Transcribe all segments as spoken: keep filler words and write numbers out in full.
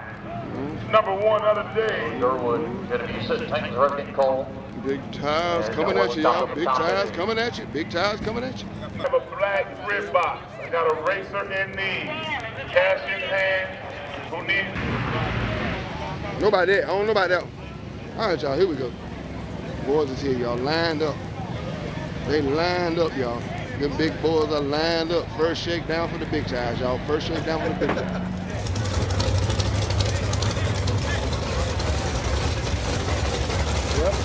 Number one of the day. Durwood going to be sitting tank the hurricane call. Big tires coming at you, y'all. Big tires coming at you. Big tires coming at you. I have a black rib box. I got a racer in need. Cash in hand. Who needs? Nobody there. I don't know about that one. All right, y'all. Here we go. Boys is here, y'all. Lined up. They lined up, y'all. Them big boys are lined up. First shakedown for the big tires, y'all. First shakedown for the big tires. Yep.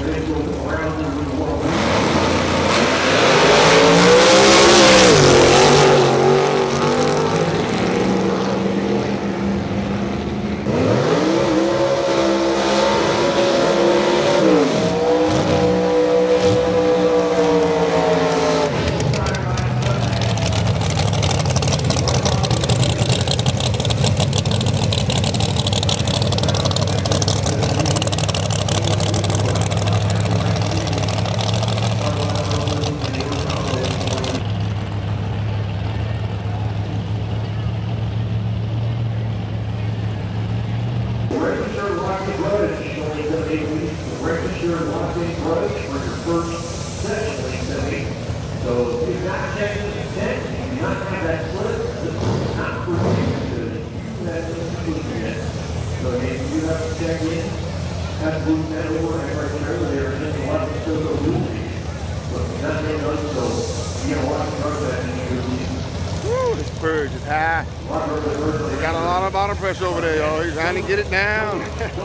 Woo, this purge is high. They got a lot of bottom pressure over there, y'all. He's trying to get it down.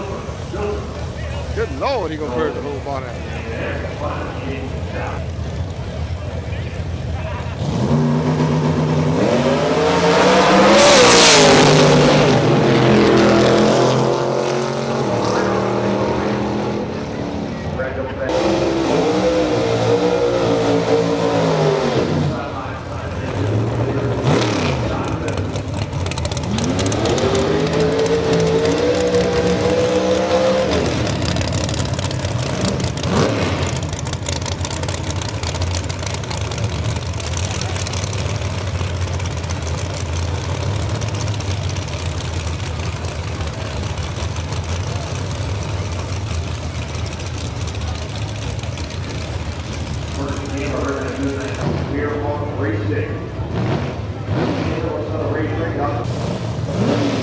Good Lord, he gonna purge the whole bottom. We are on race six. Race three.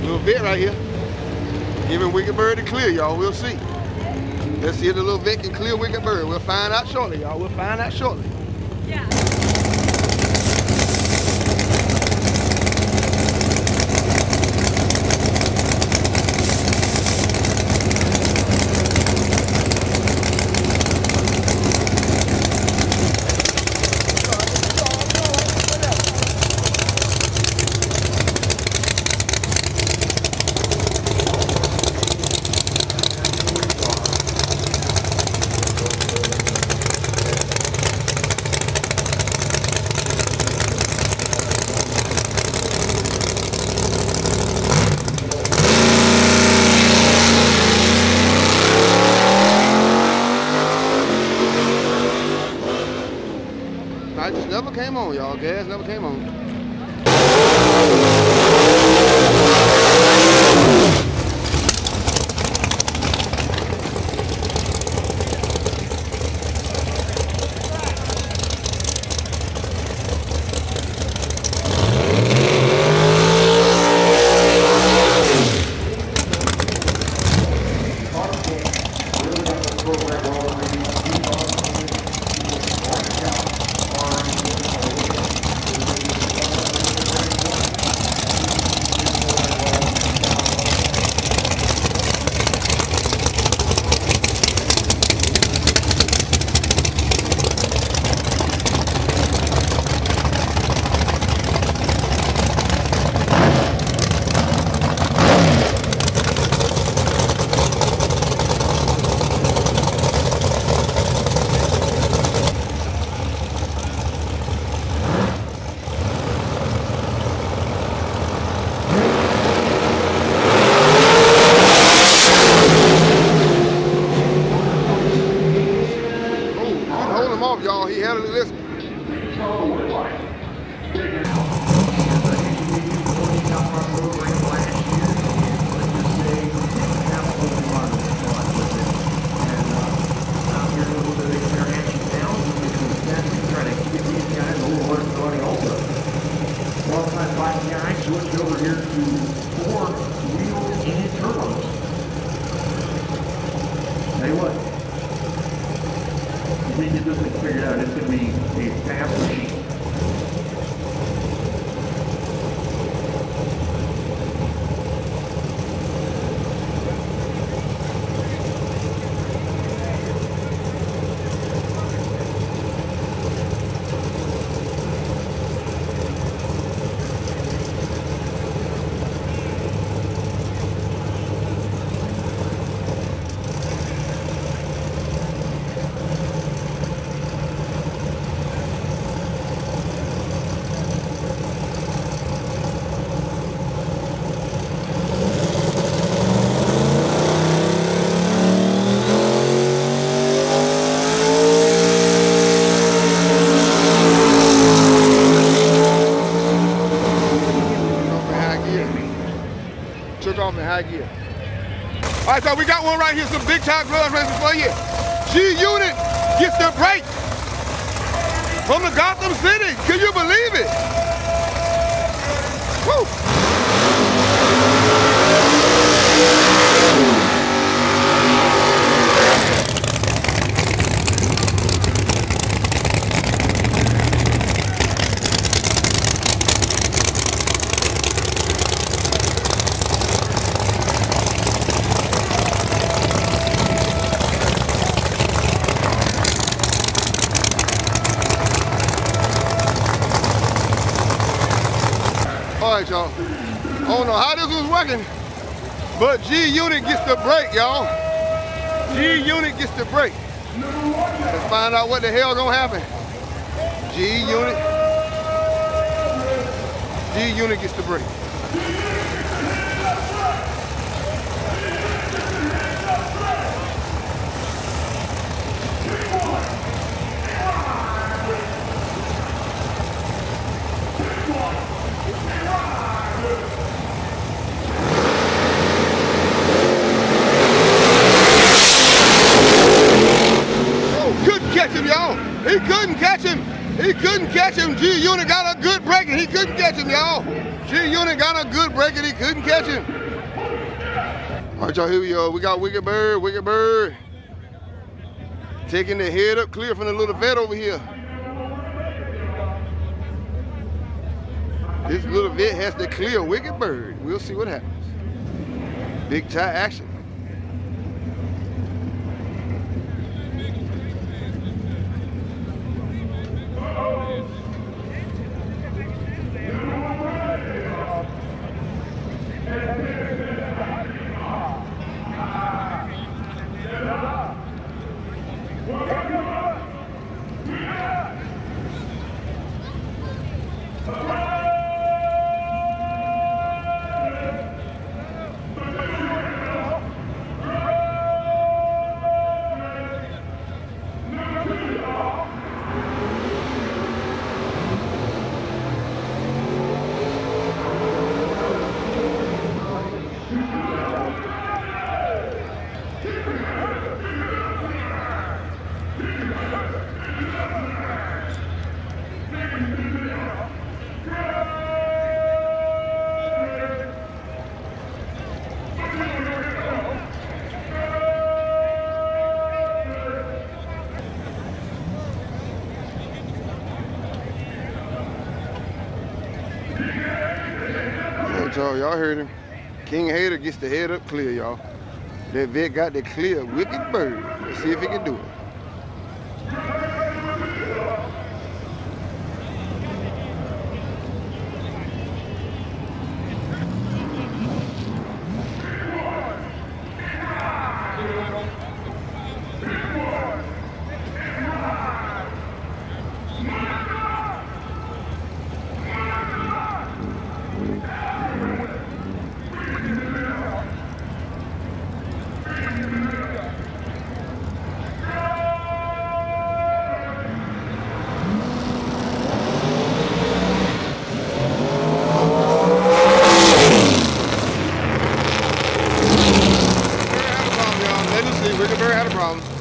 Little vet right here. Giving Wicked Bird the clear, y'all. We'll see. Let's see if the little vet can clear Wicked Bird. We'll find out shortly, y'all. We'll find out shortly. Yeah. I just never came on, y'all. Gas never came on. Y'all, he had it listening. Switched over here to four wheels and turbos. Tell you what, if we get this thing figured out, it's going to be a fast machine. Took off in high gear. All right, so we got one right here, some big time gloves racing for you. G-Unit gets the break from the Gotham City. Can you believe it? Woo! All right, y'all. I don't know how this was working, but G-Unit gets the break, y'all. G-Unit gets the break. Let's find out what the hell gonna happen. G-Unit. G-Unit gets the break. He couldn't catch him. He couldn't catch him. G-Unit got a good break and he couldn't catch him, y'all. G-Unit got a good break it. He couldn't catch him. All right, y'all, here we go. We got Wicked Bird, Wicked Bird. Taking the head up clear from the little vet over here. This little vet has to clear Wicked Bird. We'll see what happens. Big tie action. Y'all heard him. King Hater gets the head up clear, y'all. That vet got the clear Wicked Bird. Let's see if he can do it. Wicked Bird had a problem.